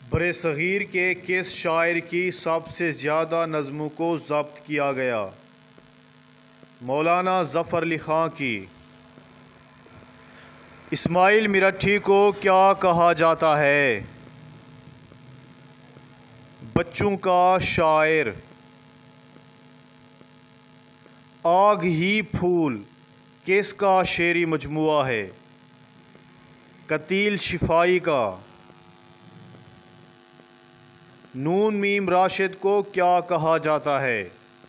برصغیر کے کس شاعر کی سب سے زیادہ نظموں کو ضبط کیا گیا؟ مولانا ظفر علی خاں کی۔ اسماعیل میرٹھی کو کیا کہا جاتا ہے؟ بچوں کا شاعر۔ آگ ہی پھول کس کا شعری مجموعہ ہے؟ قتیل شفائی کا۔ نون میم راشد کو کیا کہا جاتا ہے؟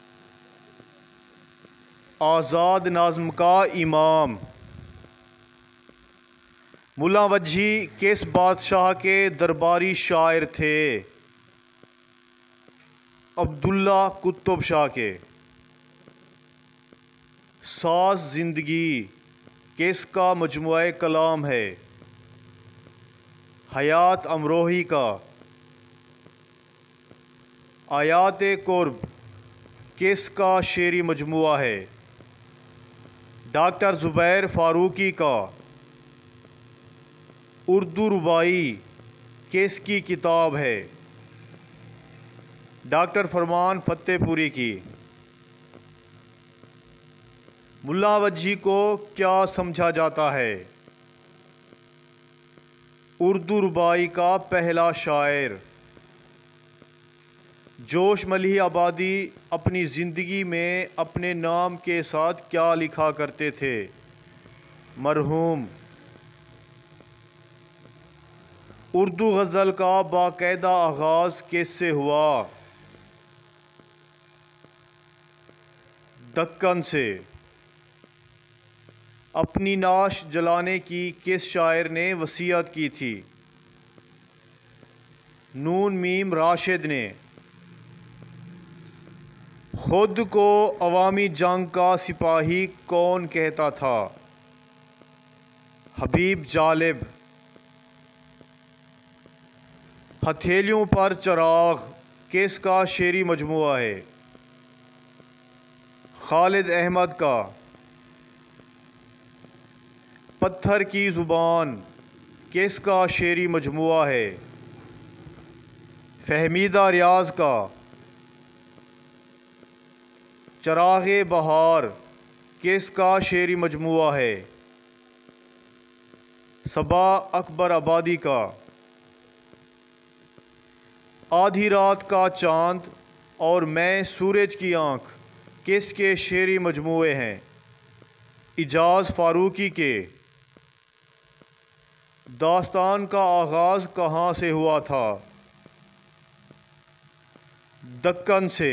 آزاد نظم کا امام۔ ملا وجہی کس بادشاہ کے درباری شاعر تھے؟ عبداللہ قطب شاہ کے۔ ساز زندگی کس کا مجموعہ کلام ہے؟ حیات امروہی کا۔ آیات قرب کس کا شعری مجموعہ ہے؟ ڈاکٹر زبیر فاروقی کا۔ اردو رباعی کس کی کتاب ہے؟ ڈاکٹر فرمان فتح پوری کی۔ ملا وجہی کو کیا سمجھا جاتا ہے؟ اردو رباعی کا پہلا شاعر۔ جوش ملیح آبادی اپنی زندگی میں اپنے نام کے ساتھ کیا لکھا کرتے تھے؟ مرحوم۔ اردو غزل کا باقاعدہ آغاز کس سے ہوا؟ دکن سے۔ اپنی نعش جلانے کی کس شاعر نے وصیت کی تھی؟ نون میم راشد نے۔ خود کو عوامی جنگ کا سپاہی کون کہتا تھا؟ حبیب جالب۔ ہتھیلیوں پر چراغ کس کا شعری مجموعہ ہے؟ خالد احمد کا۔ پتھر کی زبان کس کا شعری مجموعہ ہے؟ فہمیدہ ریاض کا۔ چراغ بہار کس کا شعری مجموعہ ہے؟ صبا اکبر آبادی کا۔ آدھی رات کا چاند اور میں سورج کی آنکھ کس کے شعری مجموعے ہیں؟ اعجاز فاروقی کے۔ داستان کا آغاز کہاں سے ہوا تھا؟ دکن سے۔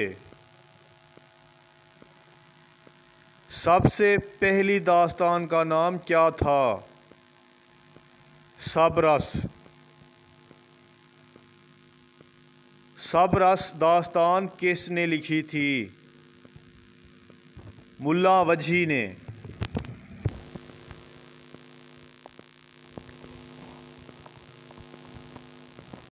سب سے پہلی داستان کا نام کیا تھا؟ سب رس۔ سب رس داستان کس نے لکھی تھی؟ ملا وجہی نے۔